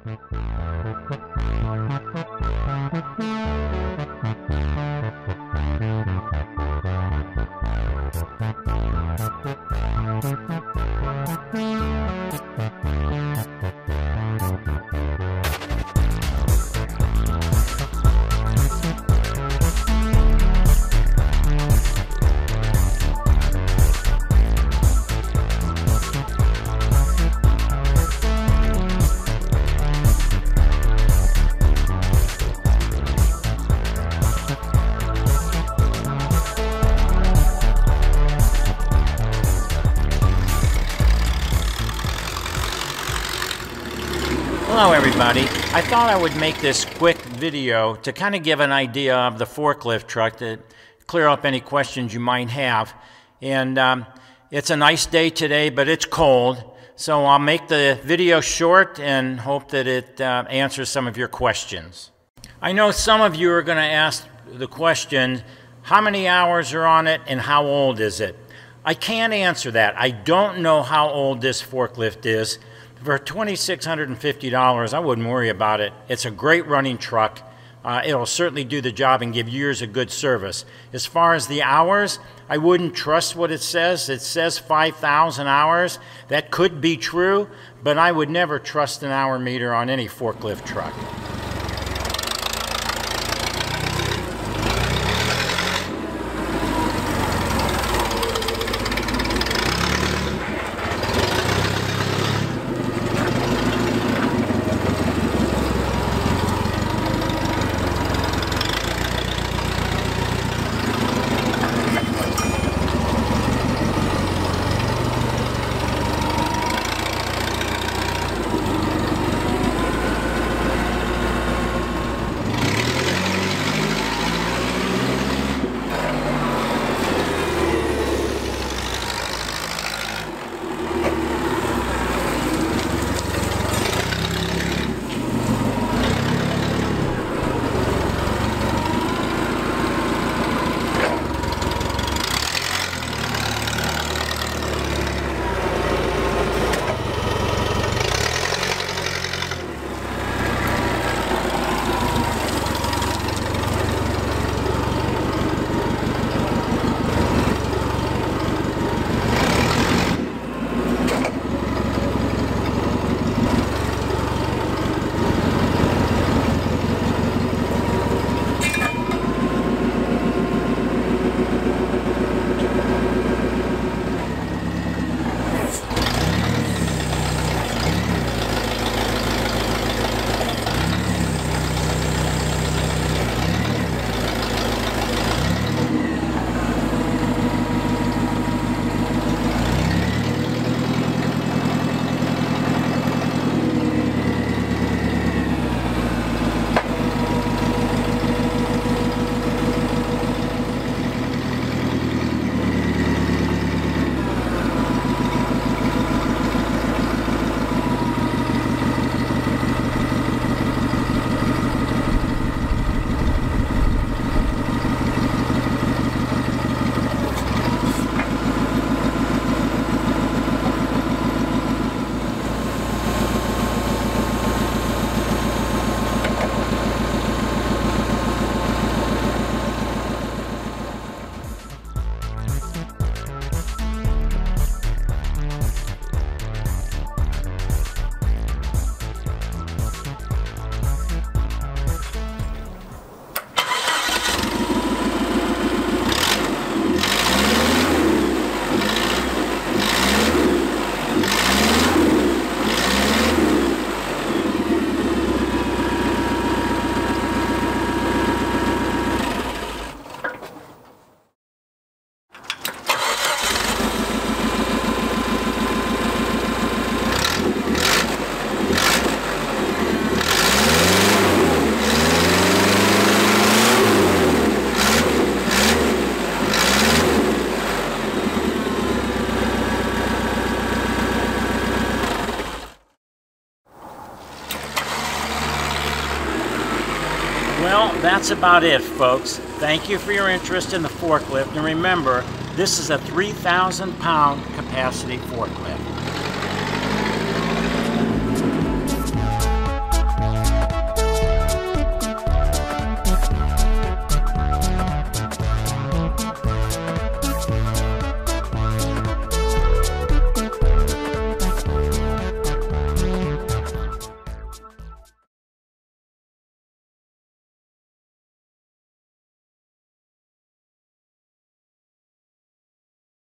Hello everybody. I thought I would make this quick video to kind of give an idea of the forklift truck, to clear up any questions you might have. And it's a nice day today, but it's cold, so I'll make the video short and hope that it answers some of your questions. I know some of you are going to ask the question, how many hours are on it and how old is it? I can't answer that. I don't know how old this forklift is. For $2,650, I wouldn't worry about it. It's a great running truck. It'll certainly do the job and give years of good service. As far as the hours, I wouldn't trust what it says. It says 5,000 hours. That could be true, but I would never trust an hour meter on any forklift truck. Well, that's about it, folks. Thank you for your interest in the forklift, and remember, this is a 3,000-pound capacity forklift.